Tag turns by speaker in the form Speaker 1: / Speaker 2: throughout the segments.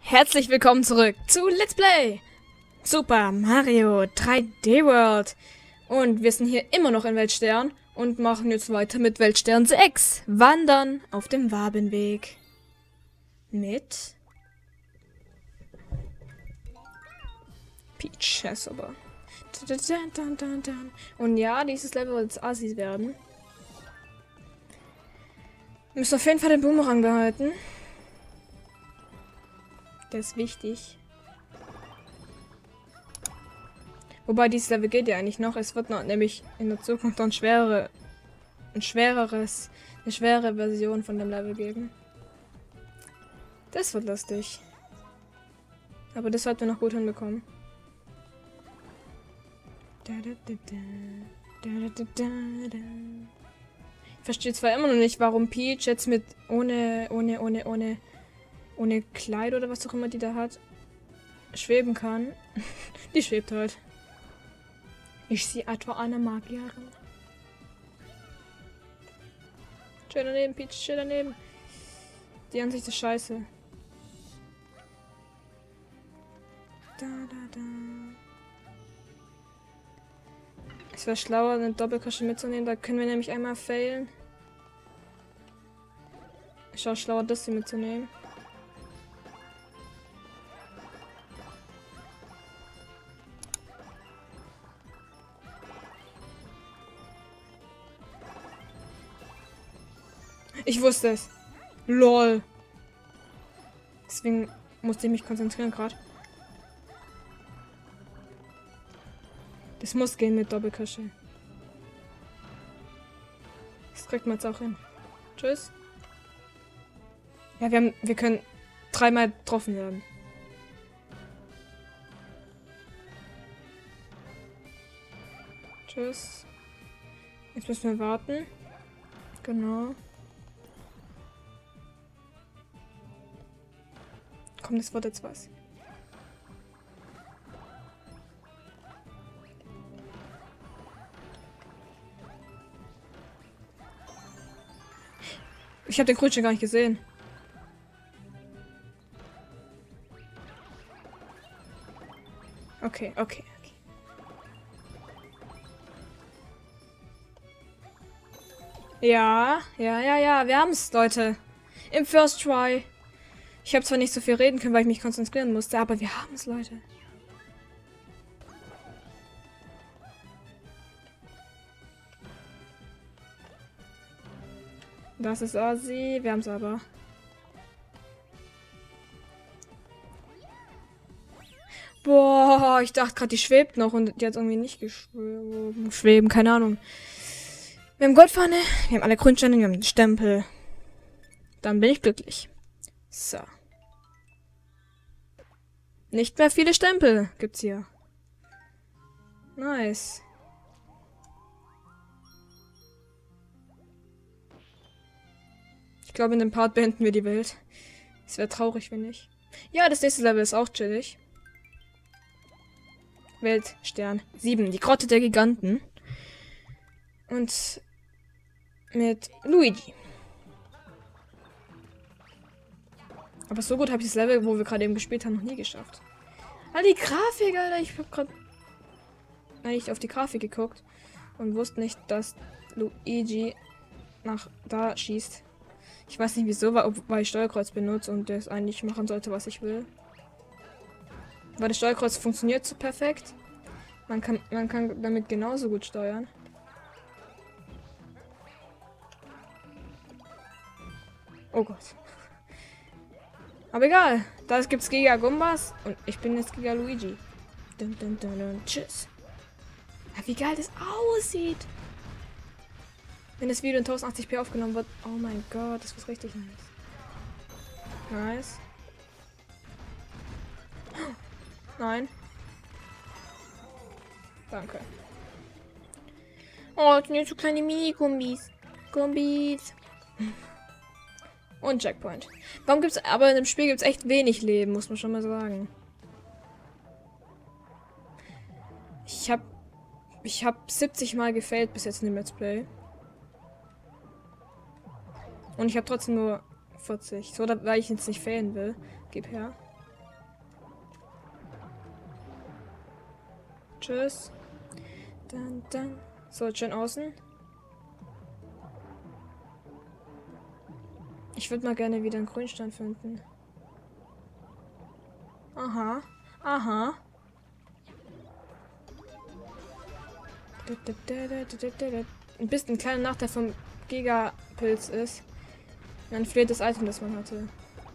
Speaker 1: Herzlich willkommen zurück zu Let's Play Super Mario 3D World. Und wir sind hier immer noch in Weltstern und machen jetzt weiter mit Weltstern 6. Wandern auf dem Wabenweg. Mit Peach, ja, super. Und ja, dieses Level wird jetzt assi werden. Wir müssen auf jeden Fall den Boomerang behalten. Der ist wichtig. Wobei dieses Level geht ja eigentlich noch. Es wird noch nämlich in der Zukunft noch eine schwere Version von dem Level geben. Das wird lustig. Aber das sollten wir noch gut hinbekommen. Ich verstehe zwar immer noch nicht, warum Peach jetzt mit ohne Kleid oder was auch immer die da hat, schweben kann. Die schwebt halt. Ich sehe etwa eine Magierin. Schön daneben, Peach, schön daneben. Die Ansicht ist scheiße. Es wäre schlauer, eine Doppelkasche mitzunehmen, da können wir nämlich einmal failen. Ich schaue schlauer, das hier mitzunehmen. Ich wusste es. LOL. Deswegen musste ich mich konzentrieren gerade. Das muss gehen mit Doppelkasche. Das kriegt man jetzt auch hin. Tschüss. Ja, wir können dreimal getroffen werden. Tschüss. Jetzt müssen wir warten. Genau. Komm, das wird jetzt was. Ich habe den Krötchen gar nicht gesehen. Okay. Ja, wir haben's, Leute. Im First Try. Ich habe zwar nicht so viel reden können, weil ich mich konzentrieren musste, aber wir haben es, Leute. Das ist assi. Wir haben es aber. Boah, ich dachte gerade, die schwebt noch und die hat irgendwie nicht geschweben. Keine Ahnung. Wir haben Goldfahne, wir haben alle Grundsteine, wir haben den Stempel. Dann bin ich glücklich. So. Nicht mehr viele Stempel gibt's hier. Nice. Ich glaube, in dem Part beenden wir die Welt. Es wäre traurig, wenn nicht. Ja, das nächste Level ist auch chillig. Weltstern 7, die Grotte der Giganten. Und mit Luigi. Aber so gut habe ich das Level, wo wir gerade eben gespielt haben, noch nie geschafft. Ah, die Grafik, Alter. Ich habe gerade nicht auf die Grafik geguckt und wusste nicht, dass Luigi nach da schießt. Ich weiß nicht wieso, weil ich Steuerkreuz benutze und das eigentlich machen sollte, was ich will. Weil das Steuerkreuz funktioniert so perfekt. Man kann damit genauso gut steuern. Oh Gott. Aber egal, da gibt's Giga Gumbas und ich bin jetzt Giga Luigi. Tschüss. Ja, wie geil das aussieht. Wenn das Video in 1080p aufgenommen wird. Oh mein Gott, das wird richtig nice. Nice. Nein. Danke. Oh, das sind jetzt so kleine Mini-Gumbis. Gumbis. Und Checkpoint. Warum gibt's, aber in dem Spiel gibt's echt wenig Leben, muss man schon mal sagen. Ich hab 70 Mal gefailt bis jetzt in dem Let's Play. Und ich habe trotzdem nur 40. So, weil ich jetzt nicht failen will. Gib her. Tschüss. Dann. So, jetzt schön außen. Ich würde mal gerne wieder einen Grünstein finden. Aha. Aha. Ein bisschen ein kleiner Nachteil vom Gigapilz ist. Man verliert das Item, das man hatte.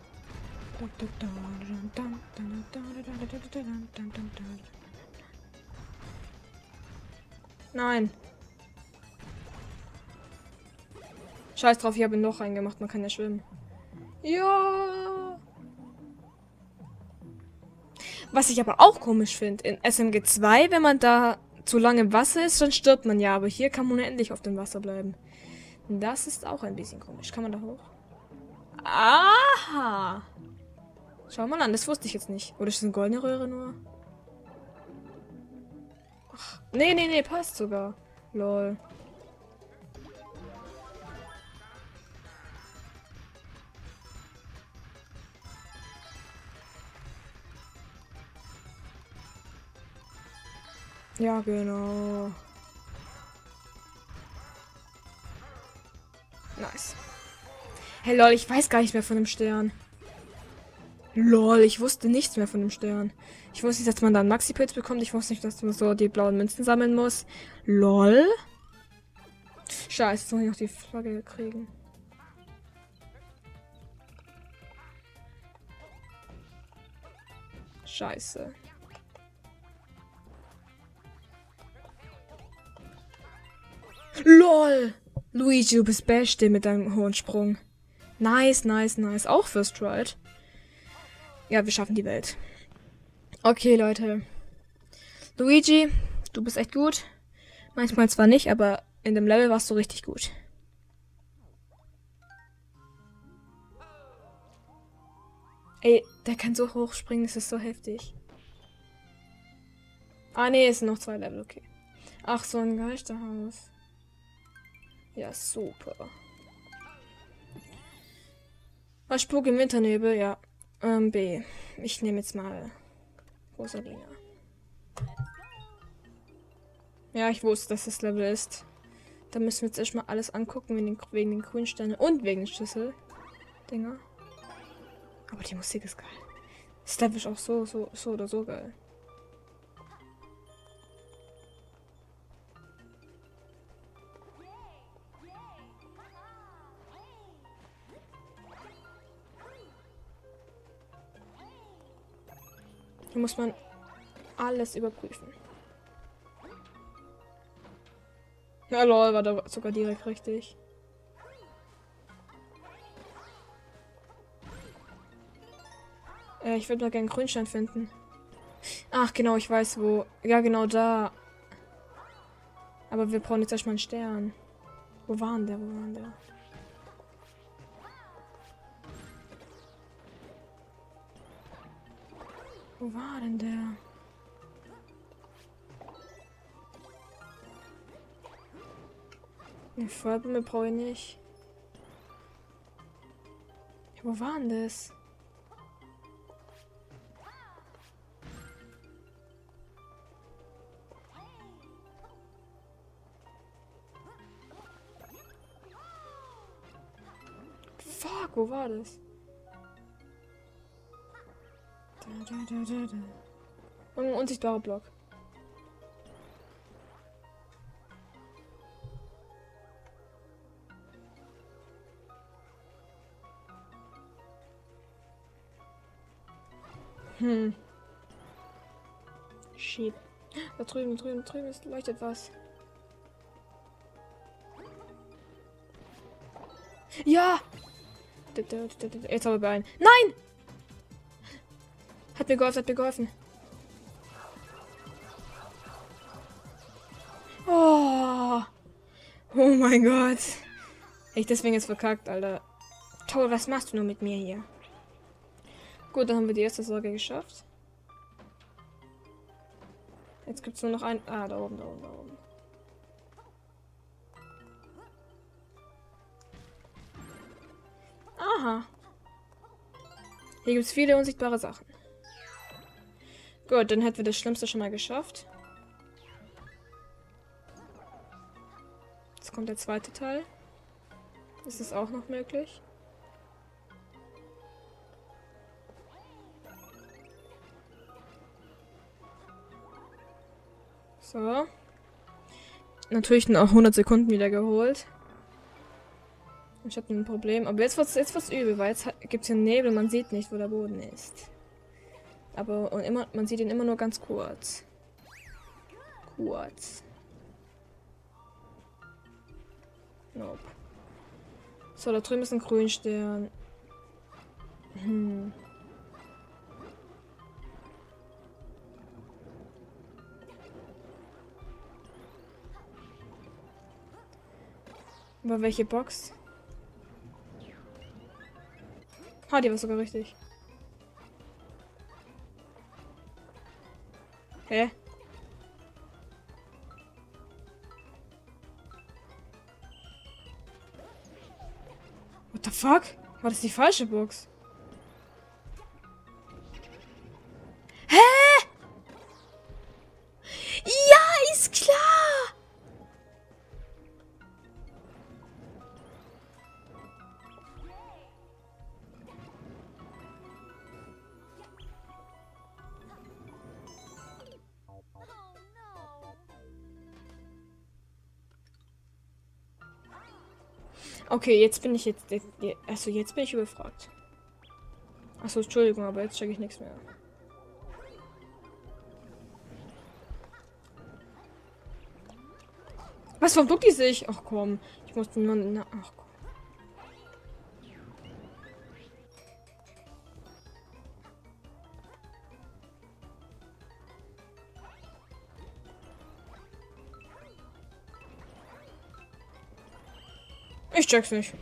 Speaker 1: Nein. Scheiß drauf, ich habe ein Loch reingemacht, man kann ja schwimmen. Ja. Was ich aber auch komisch finde, in SMG 2, wenn man da zu lange im Wasser ist, dann stirbt man ja, aber hier kann man unendlich auf dem Wasser bleiben. Das ist auch ein bisschen komisch. Kann man da hoch? Aha! Schau mal an, das wusste ich jetzt nicht. Oder ist das eine goldene Röhre nur? Ach, nee, passt sogar. Lol. Ja, genau. Nice. Hey, lol, ich weiß gar nicht mehr von dem Stern. Lol, ich wusste nichts mehr von dem Stern. Ich wusste nicht, dass man da einen Maxi-Pilz bekommt. Ich wusste nicht, dass man so die blauen Münzen sammeln muss. Lol. Scheiße, jetzt muss ich noch die Flagge kriegen. Scheiße. LOL! Luigi, du bist Beste mit deinem hohen Sprung. Nice. Auch First Ride. Ja, wir schaffen die Welt. Okay, Leute. Luigi, du bist echt gut. Manchmal zwar nicht, aber in dem Level warst du richtig gut. Ey, der kann so hoch springen, das ist so heftig. Ah, nee, es sind noch 2 Level, okay. Ach, so ein Geisterhaus. Ja, super. Was Spuk im Winternebel? Ja. B. Ich nehme jetzt mal Rosalina. Ja, ich wusste, dass das Level ist. Da müssen wir jetzt erstmal alles angucken wegen den Grünsteinen und wegen den Schlüssel-Dinger. Aber die Musik ist geil. Das Level ist auch so oder so geil. Hier muss man alles überprüfen. Na lol, war da sogar direkt richtig. Ich würde mal gerne einen Grünstein finden. Ach genau, ich weiß wo. Ja genau da. Aber wir brauchen jetzt erstmal einen Stern. Wo waren der? Wo war denn der? Eine Feuerbombe brauche ich nicht. Ja, wo war denn das? Fuck, wo war das? Und ein unsichtbarer Block. Shit. Da drüben ist leuchtet was. Ja! Jetzt aber beeilen. Nein! Hat mir geholfen. Oh! Oh mein Gott. Ich deswegen jetzt verkackt, Alter. Toll, was machst du nur mit mir hier? Gut, dann haben wir die erste Sorge geschafft. Jetzt gibt es nur noch ein... Ah, da oben. Aha. Hier gibt es viele unsichtbare Sachen. Gut, dann hätten wir das Schlimmste schon mal geschafft. Jetzt kommt der zweite Teil. Ist es auch noch möglich? So. Natürlich noch 100 Sekunden wieder geholt. Ich hatte ein Problem. Aber jetzt wird's übel, weil jetzt gibt es hier Nebel. Man sieht nicht, wo der Boden ist. Aber man sieht ihn immer nur ganz kurz. Nope. So, da drüben ist ein Grünstern. Aber welche Box? Die war sogar richtig. Hä? What the fuck? War das die falsche Box? Hä? Ja, ist klar! Okay, jetzt bin ich jetzt bin ich überfragt. Achso, Entschuldigung, aber jetzt checke ich nichts mehr. Was, warum duckt die sich? Ach komm, ich musste nur... ach komm. Ich check's nicht.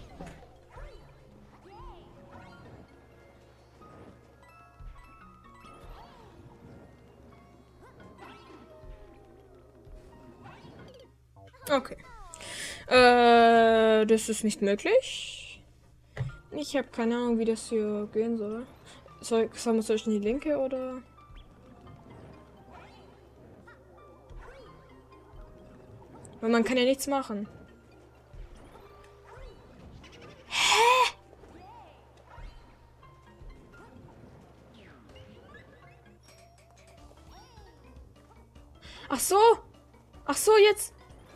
Speaker 1: Okay. Das ist nicht möglich. Ich habe keine Ahnung, wie das hier gehen soll. Soll ich in die linke oder? Weil man kann ja nichts machen. Hä? Ach so. Ach so, jetzt.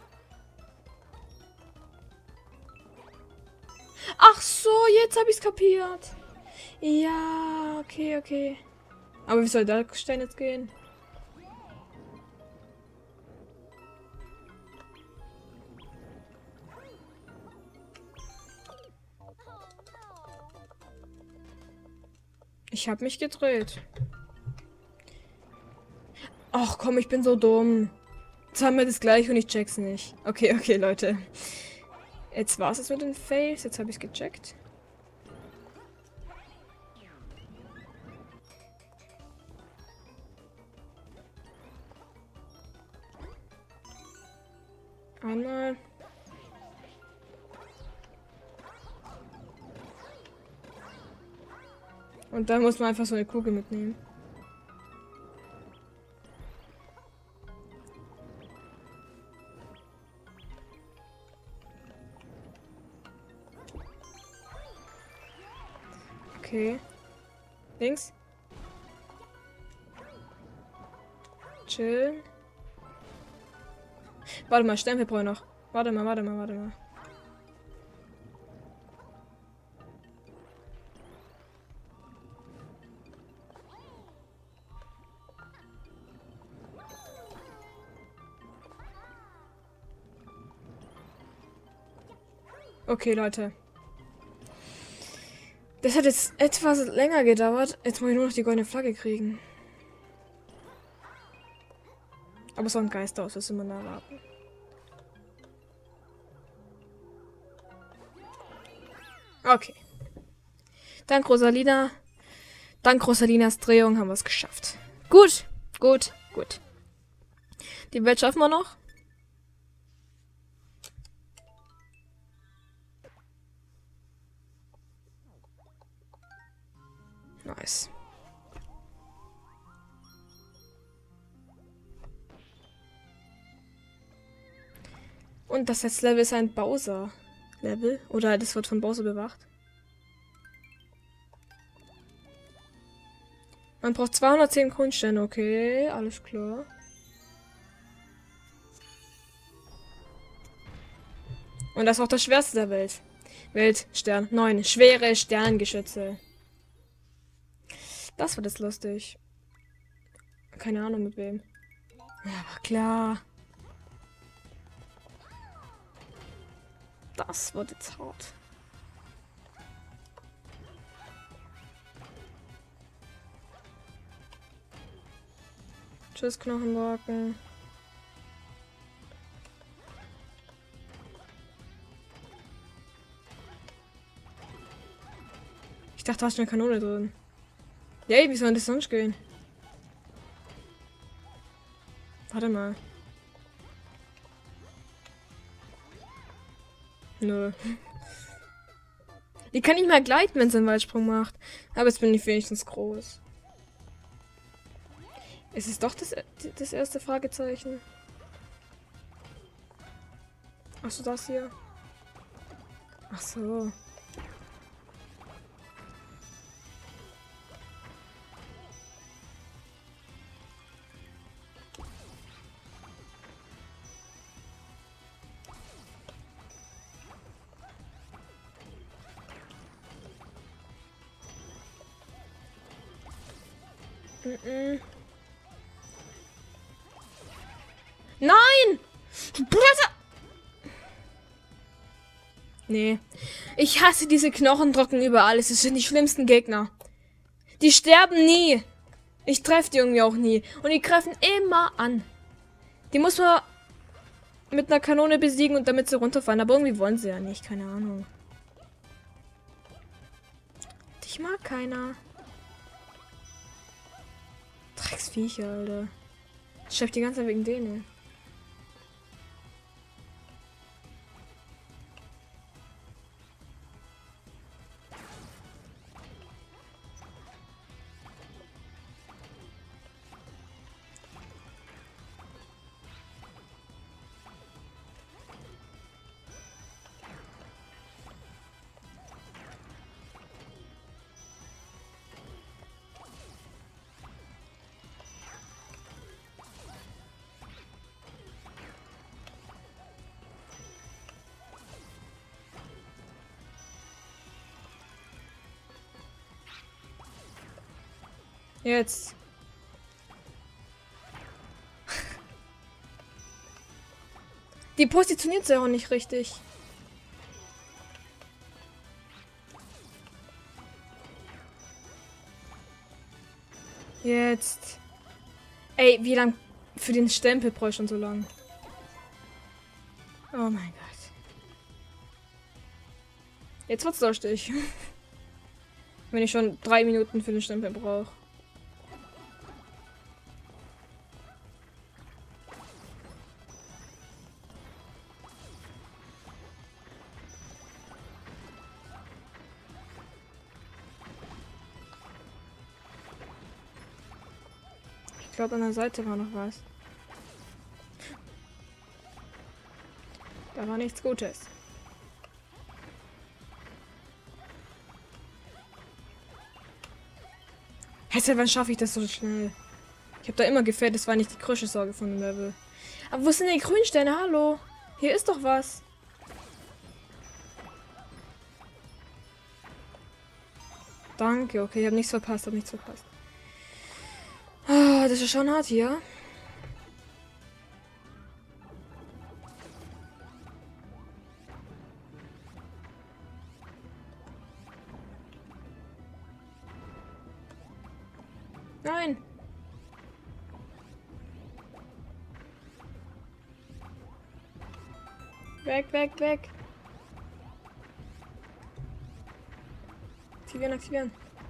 Speaker 1: Ach so, jetzt habe ich's kapiert. Ja, okay. Aber wie soll der Stein jetzt gehen? Ich habe mich gedreht. Ach komm, ich bin so dumm. Jetzt haben wir das gleich und ich check's nicht. Okay, Leute. Jetzt war's es mit den Fails. Jetzt habe ich's gecheckt. Einmal. Und dann muss man einfach so eine Kugel mitnehmen. Okay. Links. Chillen. Warte mal, Stempel brauche ich noch. Warte mal. Okay, Leute. Das hat jetzt etwas länger gedauert. Jetzt muss ich nur noch die goldene Flagge kriegen. Aber so ein Geist aus, das immer erwarten. Okay. Dank Rosalinas Drehung haben wir es geschafft. Gut. Die Welt schaffen wir noch. Nice. Und das letzte Level ist ein Bowser-Level. Oder das wird von Bowser bewacht. Man braucht 210 Grundsteine. Okay, alles klar. Und das ist auch das schwerste der Welt. Weltstern 9. Schwere Sternengeschütze. Das wird jetzt lustig. Keine Ahnung mit wem. Ja, aber klar. Das wird jetzt hart. Tschüss, Knochenbrocken. Ich dachte, da ist eine Kanone drin. Yay, wie soll das sonst gehen? Warte mal. Nö. Die kann nicht mal gleiten, wenn sie einen Weitsprung macht. Aber jetzt bin ich wenigstens groß. Ist es doch das erste Fragezeichen? Achso, das hier. Ach so. Nein! Nee. Ich hasse diese Knochendrocken überall. Es sind die schlimmsten Gegner. Die sterben nie. Ich treffe die irgendwie auch nie. Und die greifen immer an. Die muss man mit einer Kanone besiegen und damit sie runterfallen. Aber irgendwie wollen sie ja nicht. Keine Ahnung. Dich mag keiner. Drecksviecher, Alter. Ich schreib die ganze Zeit wegen denen. Jetzt. Die positioniert sich auch nicht richtig. Jetzt. Ey, wie lang für den Stempel brauche ich schon so lang? Oh mein Gott. Jetzt wird's lustig. Wenn ich schon 3 Minuten für den Stempel brauche. Ich glaube, an der Seite war noch was. Da war nichts Gutes. Hesse, wann schaffe ich das so schnell? Ich habe da immer gefällt, das war nicht die größte Sorge von dem Level. Aber wo sind die Grünsteine? Hallo? Hier ist doch was. Danke, okay, ich habe nichts verpasst, Ah, das ist schon hart hier. Nein. Weg, weg, weg. Aktivieren, aktivieren.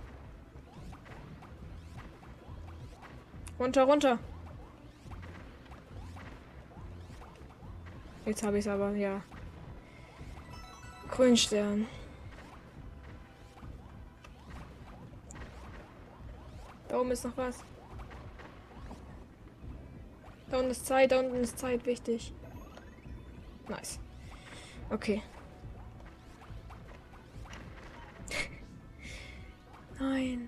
Speaker 1: Runter, runter. Jetzt habe ich es aber, ja. Grünstern. Da oben ist noch was. Da unten ist Zeit, wichtig. Nice. Okay. Nein.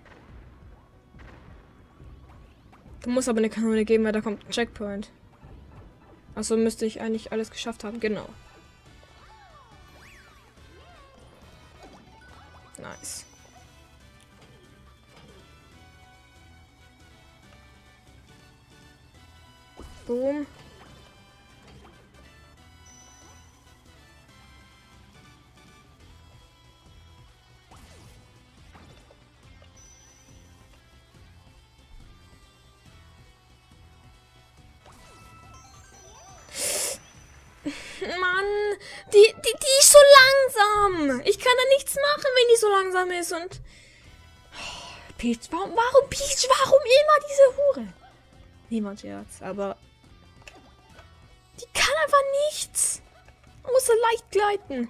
Speaker 1: Du musst aber eine Kanone geben, weil da kommt ein Checkpoint. Also müsste ich eigentlich alles geschafft haben. Genau. Nice. Boom. Mann, die ist so langsam. Ich kann da nichts machen, wenn die so langsam ist. Und Peach, warum Peach? Warum immer diese Hure? Niemand Scherz, aber die kann einfach nichts. Außer leicht gleiten.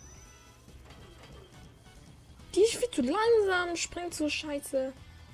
Speaker 1: Die ist viel zu langsam, springt so scheiße.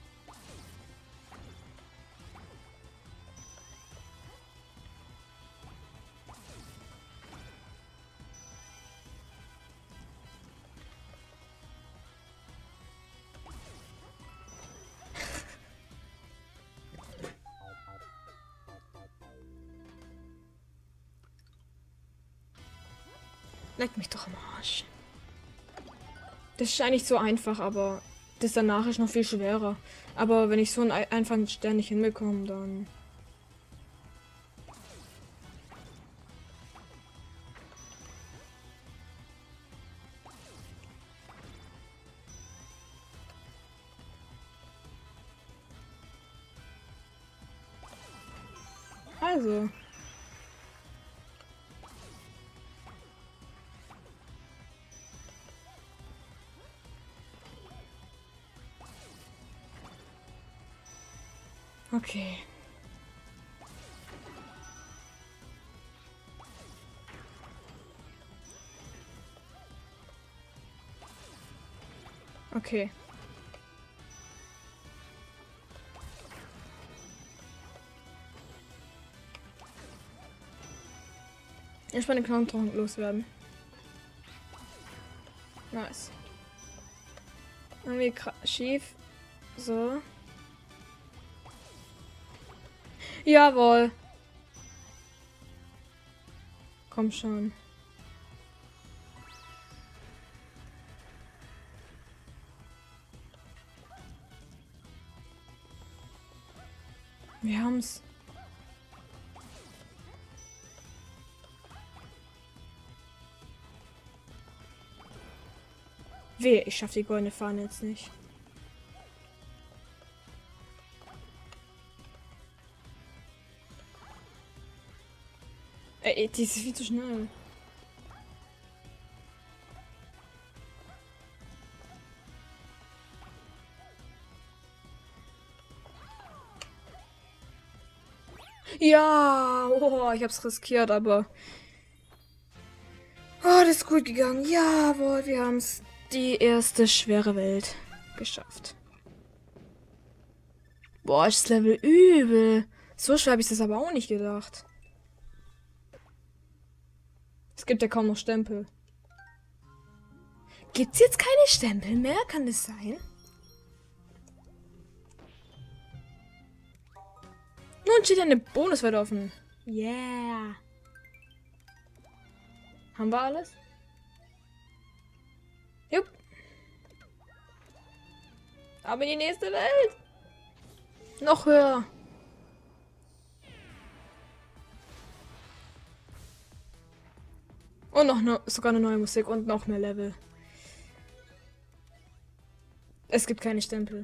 Speaker 1: Leck mich doch am Arsch. Das ist eigentlich so einfach, aber das danach ist noch viel schwerer. Aber wenn ich so einen einfachen Stern nicht hinbekomme, dann... Also... Okay. Okay. Ich meine Knochen loswerden. Nice. Irgendwie schief. So. Jawohl. Komm schon. Wir haben's. Weh, ich schaff die goldene Fahne jetzt nicht. Ey, die ist viel zu schnell. Ja, oh, ich hab's riskiert, aber... Oh, das ist gut gegangen. Jawohl, wir haben's. Die erste schwere Welt geschafft. Boah, ist das Level übel. So schwer habe ich das aber auch nicht gedacht. Es gibt ja kaum noch Stempel. Gibt's jetzt keine Stempel mehr? Kann das sein? Nun steht eine Bonuswelt offen. Yeah. Haben wir alles? Jupp. Aber in die nächste Welt. Noch höher. Und noch sogar eine neue Musik und noch mehr Level. Es gibt keine Stempel.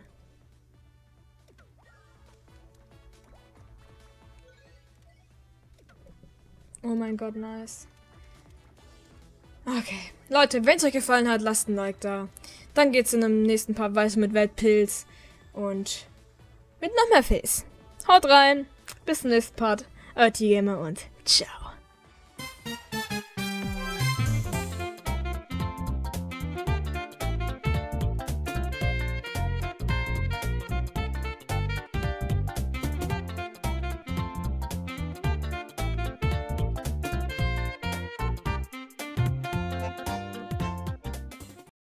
Speaker 1: Oh mein Gott, nice. Okay. Leute, wenn es euch gefallen hat, lasst ein Like da. Dann geht's in dem nächsten Part weiter mit Weltpilz und mit noch mehr Face. Haut rein. Bis zum nächsten Part. Euer T-Gamer und ciao.